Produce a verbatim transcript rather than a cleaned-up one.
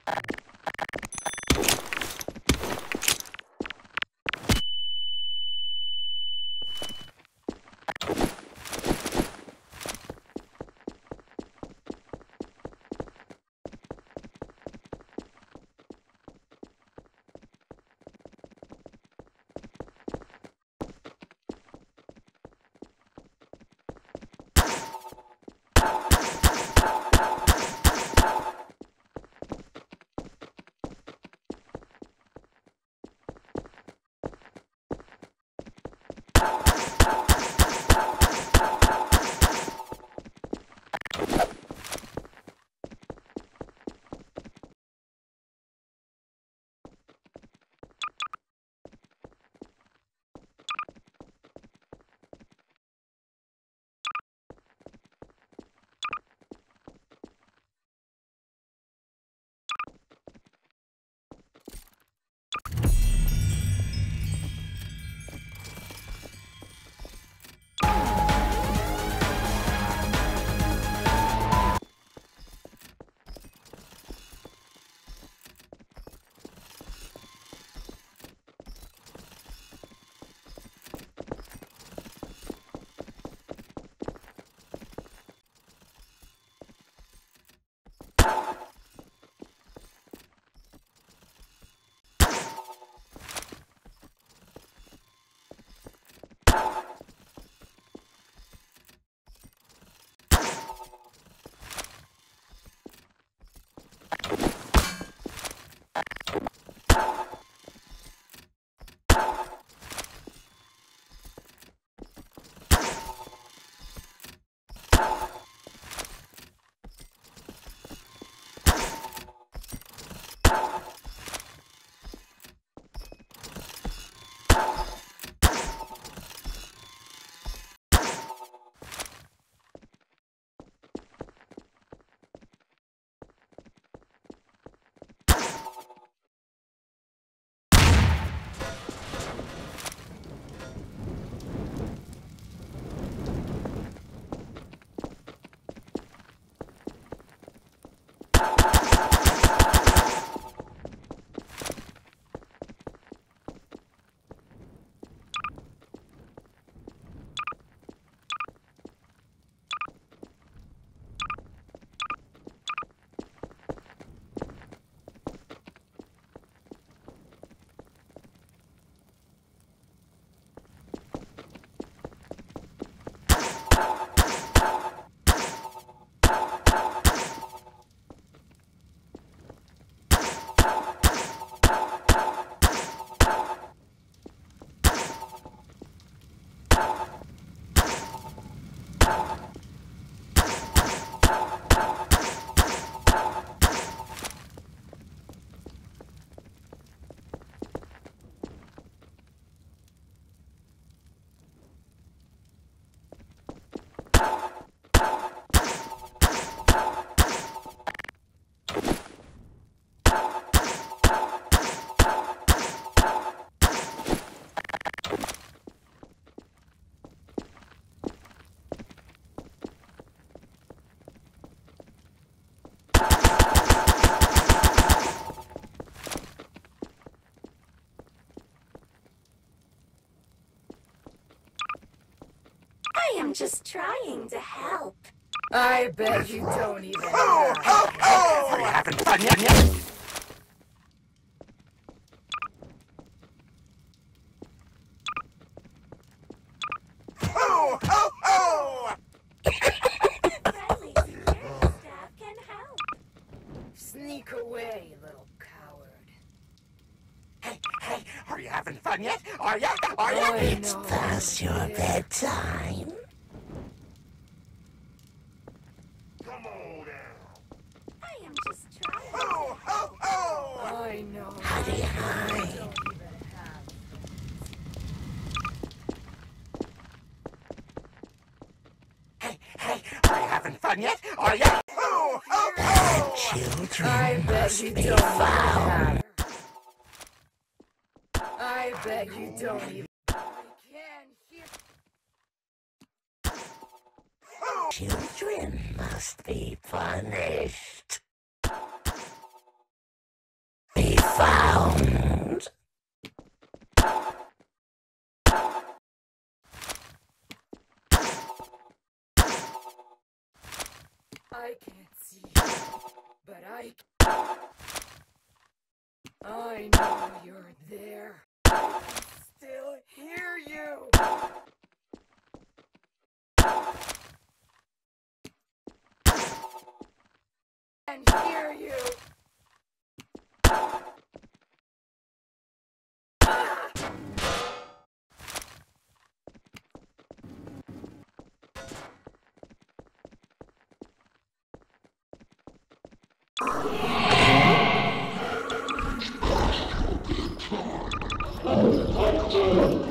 I'm just trying to help. I bet you don't even know. Oh, oh, oh! Are you having fun yet? Oh, oh, oh! Friendly security staff can help. Sneak away, little coward. Hey, hey, are you having fun yet? Are ya? Are ya? I It's know. past your bedtime. Come on now. I am just trying. Oh, oh, oh! I know. Howdy, hi. Don't even have. Hey, hey, are you having fun yet? Are ya? Oh, oh, oh! Children I bet must you be don't even found. have. I bet you don't even. I can't hear. Children must be punished. see you, but I... I know you're there. I can still hear you. And hear you. Detected.